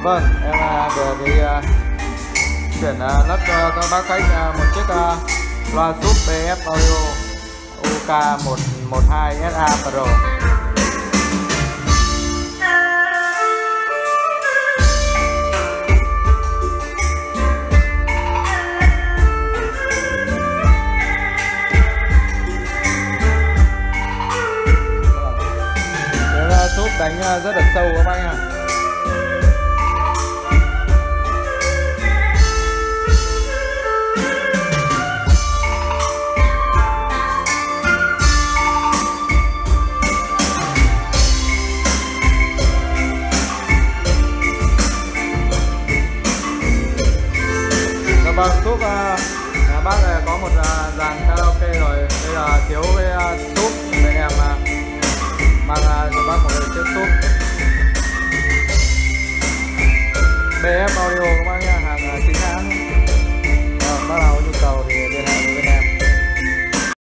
Vâng, em vừa đi chuyển lắp cho các bác khách một chiếc loa súp BF Audio UK112SA Pro. Tiếng súp đánh rất là sâu các bác nha. Vâng, súp nhà bác có một dàn karaoke rồi, bây giờ thiếu cái súp bên em mang cho bác một cái chiếc súp BF Audio các bác.